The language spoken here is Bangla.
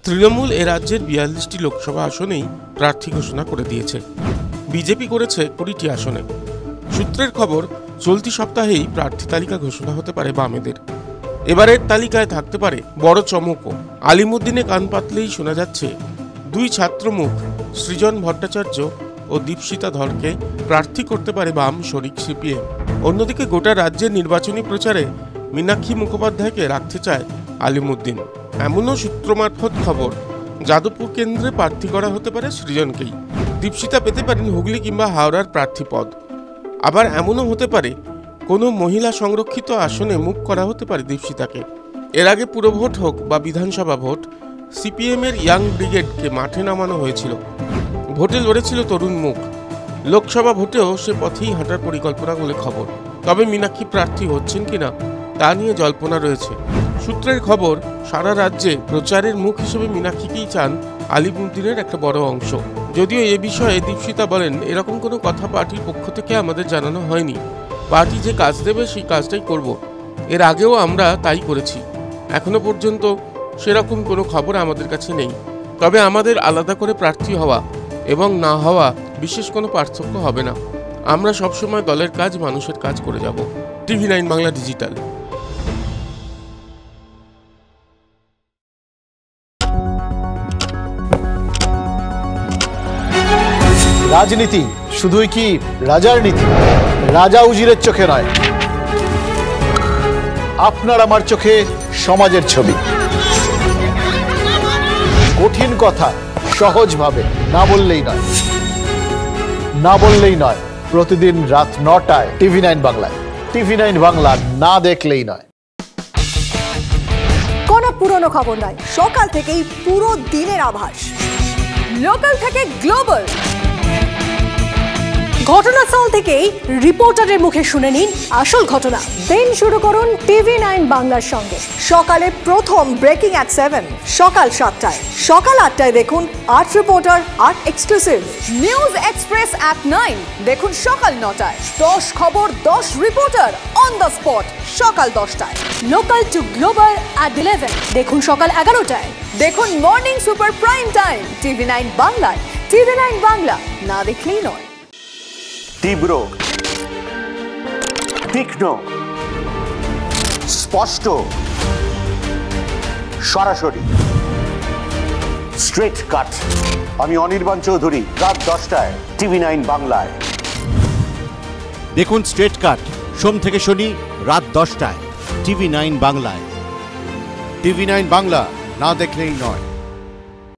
তৃণমূল এ রাজ্যের ৪২টি লোকসভা আসনেই প্রার্থী ঘোষণা করে দিয়েছে। বিজেপি করেছে ২০টি আসনে। সূত্রের খবর, চলতি সপ্তাহেই প্রার্থী তালিকা ঘোষণা হতে পারে বামেদের। এবারের তালিকায় থাকতে পারে বড় চমকও। আলিমুদ্দিনে কান পাতলেই শোনা যাচ্ছে দুই ছাত্রমুখ সৃজন ভট্টাচার্য ও দীপশিতা ধরকে প্রার্থী করতে পারে বাম শরিক সিপিএম। অন্যদিকে গোটা রাজ্যের নির্বাচনী প্রচারে মীনাক্ষী মুখোপাধ্যায়কে রাখতে চায় আলিমুদ্দিন। এমনও সূত্র মারফত খবর, যাদবপুর কেন্দ্রে প্রার্থী করা হতে পারে সৃজনকেই। দীপশিতা পেতে পারেন হুগলি কিংবা হাওড়ার প্রার্থী পদ। আবার এমনও হতে পারে কোনো মহিলা সংরক্ষিত আসনে মুখ করা হতে পারে দীপশিতাকে। এর আগে পুরভোট হোক বা বিধানসভা ভোট, সিপিএম এর ইয়াং ব্রিগেডকে মাঠে নামানো হয়েছিল। ভোটে লড়েছিল তরুণ মুখ। লোকসভা ভোটেও সে পথেই হাঁটার পরিকল্পনা বলে খবর। তবে মীনাক্ষী প্রার্থী হচ্ছেন কিনা তা নিয়ে জল্পনা রয়েছে। সূত্রের খবর, সারা রাজ্যে প্রচারের মুখ হিসেবে মীনাক্ষীকেই চান আলিমুদ্দিনের একটা বড় অংশ। যদিও এ বিষয়ে দীপশিতা বলেন, এরকম কোনো কথা পার্টির পক্ষ থেকে আমাদের জানানো হয়নি। পার্টি যে কাজ দেবে সেই কাজটাই করব। এর আগেও আমরা তাই করেছি। এখনো পর্যন্ত সেরকম কোনো খবর আমাদের কাছে নেই। তবে আমাদের আলাদা করে প্রার্থী হওয়া এবং না হওয়া বিশেষ কোনো পার্থক্য হবে না। আমরা সবসময় দলের কাজ, মানুষের কাজ করে যাব। TV9 Bangla digital. রাজনীতি শুধুই কি রাজার নীতি? রাজা উজিরের চোখে নয়, আপনার আমার চোখে সমাজের ছবি। কঠিন কথা সহজভাবে না বললেই নয়, না বললেই নয়। প্রতিদিন রাত ৯টায় TV9 বাংলায়। TV9 বাংলা না দেখলেই নয়। কোনো পুরনো খবর নয়, সকাল থেকেই পুরো দিনের আভাস। লোকাল থেকে গ্লোবাল, ঘটনাস্থল থেকেই রিপোর্টারের মুখে শুনে নিন আসল ঘটনা। দিন শুরু করুন TV9 বাংলার সঙ্গে। সকালে প্রথম ব্রেকিং অ্যাট 7, সকাল 7টায়, সকাল 8টায় দেখুন 8 reporter 8 exclusive. News express at 9 দেখুন সকাল 9টায়। 10 খবর 10 রিপোর্টার অন দ্য স্পট সকাল 10টায়। লোকাল টু গ্লোবাল অ্যাট 11 দেখুন সকাল 11টায়। দেখুন morning super prime time TV9 বাংলায়। TV9 বাংলা না দেখলেই নয়। তীব্র, তীক্ষ্ণ, স্পষ্ট, সরাসরি, স্ট্রেট কাট। আমি অনির্বাণ চৌধুরী, রাত 10টায় TV9 বাংলায়। দেখুন স্ট্রেট কাট সোম থেকে শনি রাত 10টায় TV9 বাংলায়। TV9 বাংলা না দেখলেই নয়।